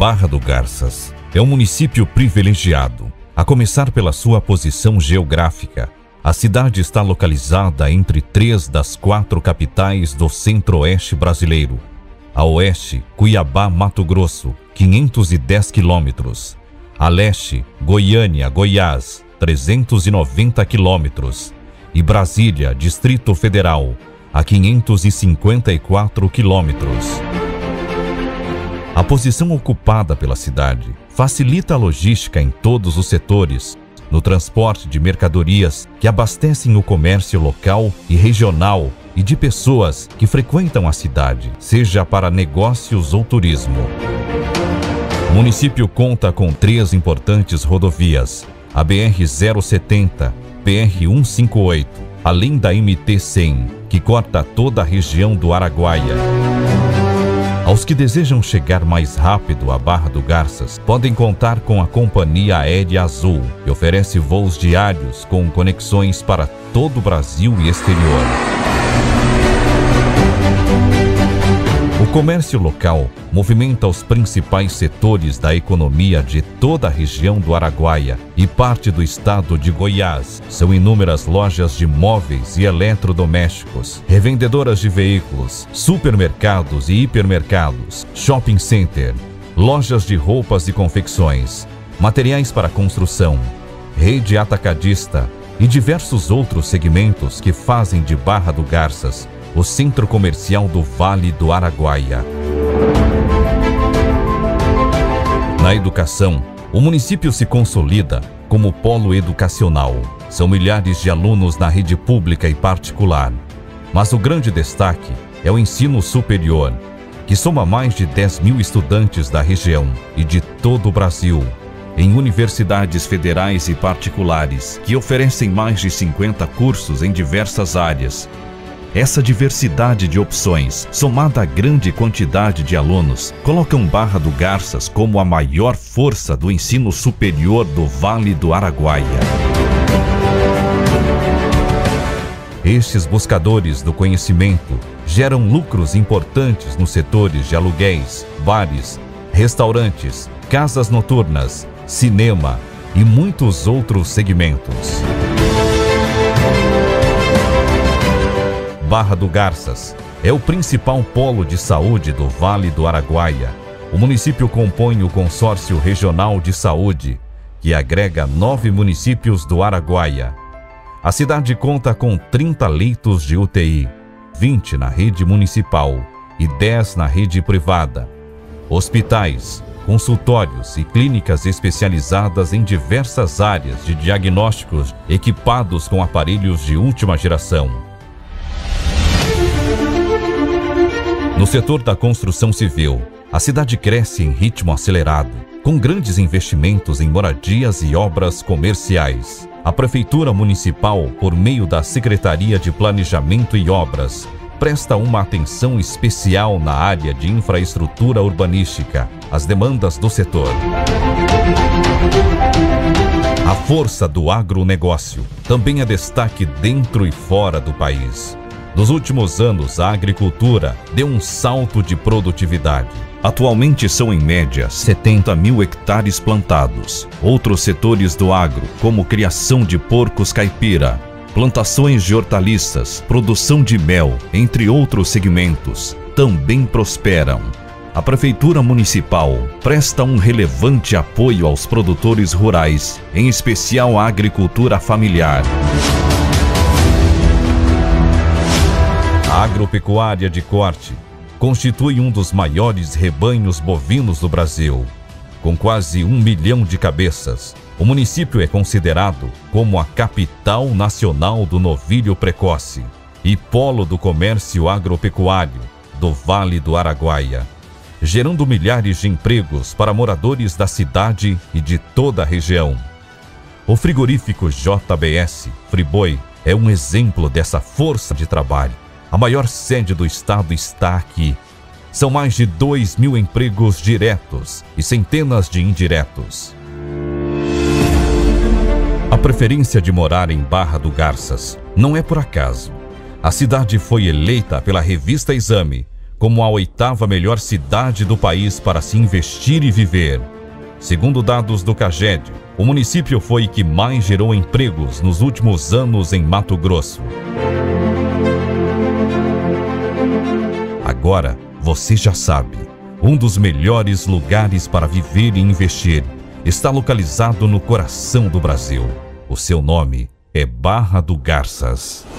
Barra do Garças é um município privilegiado, a começar pela sua posição geográfica. A cidade está localizada entre 3 das 4 capitais do centro-oeste brasileiro. A oeste, Cuiabá, Mato Grosso, 510 quilômetros. A leste, Goiânia, Goiás, 390 quilômetros. E Brasília, Distrito Federal, a 554 quilômetros. A posição ocupada pela cidade facilita a logística em todos os setores, no transporte de mercadorias que abastecem o comércio local e regional e de pessoas que frequentam a cidade, seja para negócios ou turismo. O município conta com 3 importantes rodovias, a BR-070, BR-158, além da MT-100, que corta toda a região do Araguaia. Aos que desejam chegar mais rápido à Barra do Garças, podem contar com a Companhia Aérea Azul, que oferece voos diários com conexões para todo o Brasil e exterior. O comércio local movimenta os principais setores da economia de toda a região do Araguaia e parte do estado de Goiás. São inúmeras lojas de móveis e eletrodomésticos, revendedoras de veículos, supermercados e hipermercados, shopping center, lojas de roupas e confecções, materiais para construção, rede atacadista e diversos outros segmentos que fazem de Barra do Garças o centro comercial do Vale do Araguaia. Na educação, o município se consolida como polo educacional. São milhares de alunos na rede pública e particular. Mas o grande destaque é o ensino superior, que soma mais de 10 mil estudantes da região e de todo o Brasil, em universidades federais e particulares, que oferecem mais de 50 cursos em diversas áreas. Essa diversidade de opções, somada à grande quantidade de alunos, colocam Barra do Garças como a maior força do ensino superior do Vale do Araguaia. Estes buscadores do conhecimento geram lucros importantes nos setores de aluguéis, bares, restaurantes, casas noturnas, cinema e muitos outros segmentos. Barra do Garças é o principal polo de saúde do Vale do Araguaia. O município compõe o Consórcio Regional de Saúde, que agrega 9 municípios do Araguaia. A cidade conta com 30 leitos de UTI, 20 na rede municipal e 10 na rede privada. Hospitais, consultórios e clínicas especializadas em diversas áreas de diagnósticos equipados com aparelhos de última geração. No setor da construção civil, a cidade cresce em ritmo acelerado, com grandes investimentos em moradias e obras comerciais. A Prefeitura Municipal, por meio da Secretaria de Planejamento e Obras, presta uma atenção especial na área de infraestrutura urbanística, às demandas do setor. A força do agronegócio também é destaque dentro e fora do país. Nos últimos anos, a agricultura deu um salto de produtividade. Atualmente são em média 70 mil hectares plantados. Outros setores do agro, como criação de porcos caipira, plantações de hortaliças, produção de mel, entre outros segmentos, também prosperam. A Prefeitura Municipal presta um relevante apoio aos produtores rurais, em especial à agricultura familiar. A agropecuária de corte constitui um dos maiores rebanhos bovinos do Brasil. Com quase 1 milhão de cabeças, o município é considerado como a capital nacional do novilho precoce e polo do comércio agropecuário do Vale do Araguaia, gerando milhares de empregos para moradores da cidade e de toda a região. O frigorífico JBS Friboi é um exemplo dessa força de trabalho. A maior sede do estado está aqui. São mais de 2 mil empregos diretos e centenas de indiretos. A preferência de morar em Barra do Garças não é por acaso. A cidade foi eleita pela revista Exame como a 8ª melhor cidade do país para se investir e viver. Segundo dados do CAGED, o município foi o que mais gerou empregos nos últimos anos em Mato Grosso. Agora, você já sabe, um dos melhores lugares para viver e investir está localizado no coração do Brasil. O seu nome é Barra do Garças.